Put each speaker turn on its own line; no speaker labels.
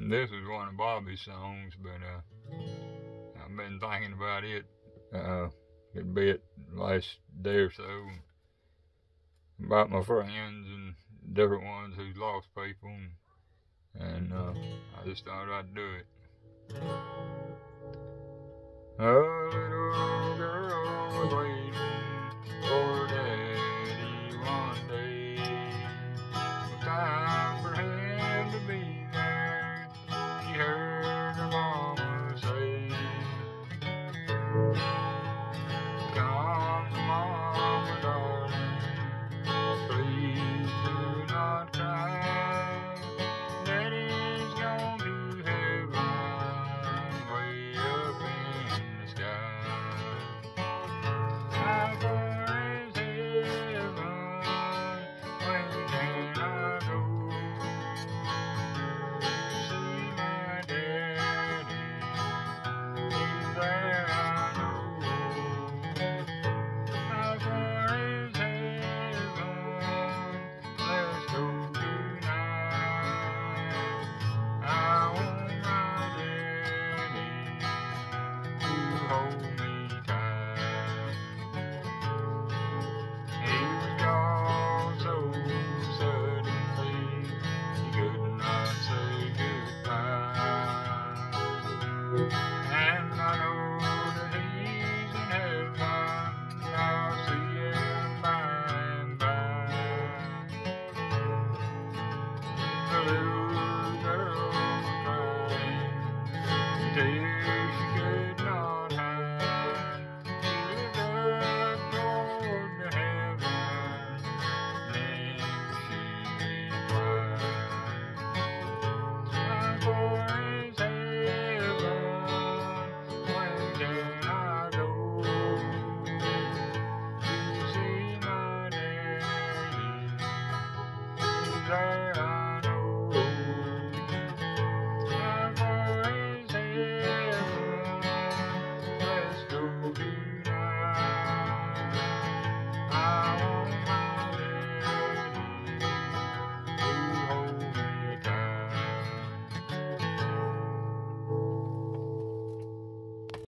This was one of Bobby's songs, but I've been thinking about it a bit last day or so, about my friends and different ones who lost people, and I just thought I'd do it. A little girl was waiting for